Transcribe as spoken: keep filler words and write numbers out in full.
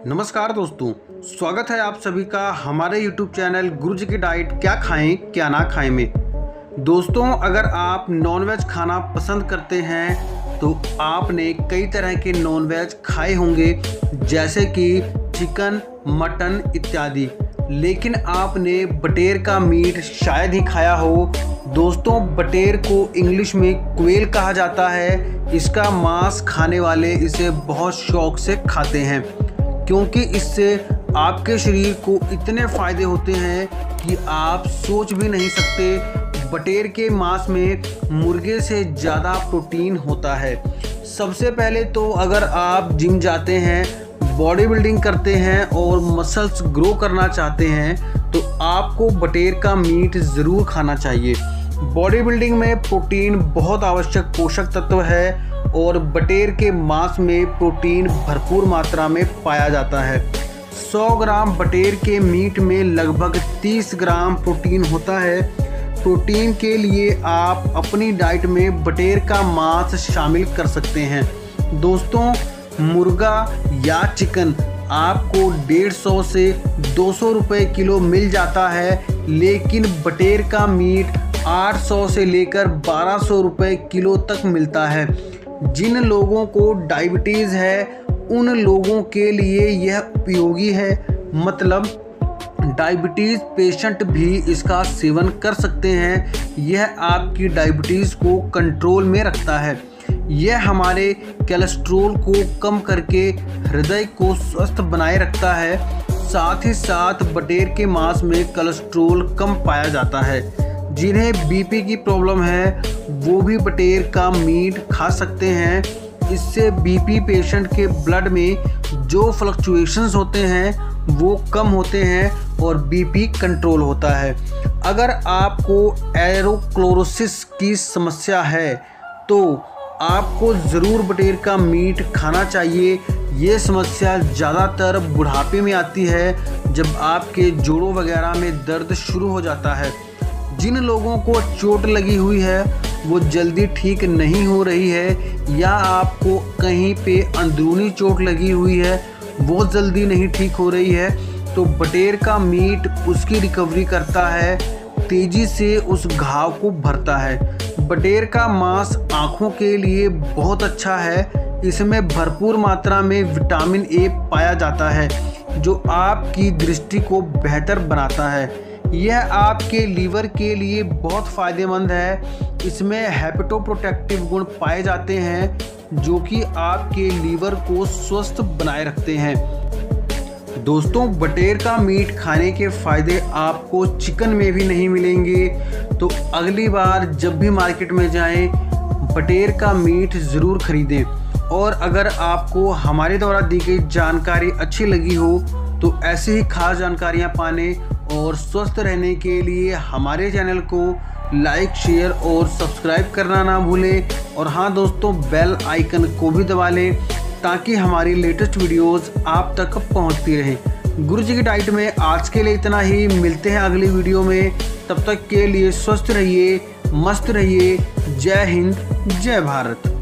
नमस्कार दोस्तों, स्वागत है आप सभी का हमारे यूट्यूब चैनल गुरुजी की डाइट क्या खाएं क्या ना खाएं में। दोस्तों, अगर आप नॉनवेज खाना पसंद करते हैं तो आपने कई तरह के नॉनवेज खाए होंगे, जैसे कि चिकन, मटन इत्यादि, लेकिन आपने बटेर का मीट शायद ही खाया हो। दोस्तों, बटेर को इंग्लिश में क्वेल कहा जाता है। इसका मांस खाने वाले इसे बहुत शौक से खाते हैं, क्योंकि इससे आपके शरीर को इतने फ़ायदे होते हैं कि आप सोच भी नहीं सकते। बटेर के मांस में मुर्गे से ज़्यादा प्रोटीन होता है। सबसे पहले तो अगर आप जिम जाते हैं, बॉडी बिल्डिंग करते हैं और मसल्स ग्रो करना चाहते हैं तो आपको बटेर का मीट ज़रूर खाना चाहिए। बॉडी बिल्डिंग में प्रोटीन बहुत आवश्यक पोषक तत्व है और बटेर के मांस में प्रोटीन भरपूर मात्रा में पाया जाता है। सौ ग्राम बटेर के मीट में लगभग तीस ग्राम प्रोटीन होता है। प्रोटीन के लिए आप अपनी डाइट में बटेर का मांस शामिल कर सकते हैं। दोस्तों, मुर्गा या चिकन आपको डेढ़ सौ से दो सौ रुपये किलो मिल जाता है, लेकिन बटेर का मीट आठ सौ से लेकर बारह सौ रुपये किलो तक मिलता है। जिन लोगों को डायबिटीज़ है उन लोगों के लिए यह उपयोगी है, मतलब डायबिटीज़ पेशेंट भी इसका सेवन कर सकते हैं। यह आपकी डायबिटीज़ को कंट्रोल में रखता है। यह हमारे कोलेस्ट्रॉल को कम करके हृदय को स्वस्थ बनाए रखता है। साथ ही साथ बटेर के मांस में कोलेस्ट्रॉल कम पाया जाता है। जिन्हें बीपी की प्रॉब्लम है वो भी बटेर का मीट खा सकते हैं। इससे बीपी पेशेंट के ब्लड में जो फ्लक्चुएशंस होते हैं वो कम होते हैं और बीपी कंट्रोल होता है। अगर आपको एरोक्लोरोसिस की समस्या है तो आपको ज़रूर बटेर का मीट खाना चाहिए। ये समस्या ज़्यादातर बुढ़ापे में आती है, जब आपके जोड़ों वगैरह में दर्द शुरू हो जाता है। जिन लोगों को चोट लगी हुई है वो जल्दी ठीक नहीं हो रही है, या आपको कहीं पे अंदरूनी चोट लगी हुई है वो जल्दी नहीं ठीक हो रही है, तो बटेर का मीट उसकी रिकवरी करता है, तेज़ी से उस घाव को भरता है। बटेर का मांस आँखों के लिए बहुत अच्छा है। इसमें भरपूर मात्रा में विटामिन ए पाया जाता है जो आपकी दृष्टि को बेहतर बनाता है। यह आपके लीवर के लिए बहुत फ़ायदेमंद है। इसमें हेपेटोप्रोटेक्टिव गुण पाए जाते हैं जो कि आपके लीवर को स्वस्थ बनाए रखते हैं। दोस्तों, बटेर का मीट खाने के फ़ायदे आपको चिकन में भी नहीं मिलेंगे, तो अगली बार जब भी मार्केट में जाएं बटेर का मीट ज़रूर खरीदें। और अगर आपको हमारे द्वारा दी गई जानकारी अच्छी लगी हो तो ऐसी ही खास जानकारियाँ पाने और स्वस्थ रहने के लिए हमारे चैनल को लाइक, शेयर और सब्सक्राइब करना ना भूलें। और हाँ दोस्तों, बेल आइकन को भी दबा लें ताकि हमारी लेटेस्ट वीडियोस आप तक पहुंचती रहें। गुरुजी की डाइट में आज के लिए इतना ही। मिलते हैं अगली वीडियो में, तब तक के लिए स्वस्थ रहिए, मस्त रहिए। जय हिंद, जय भारत।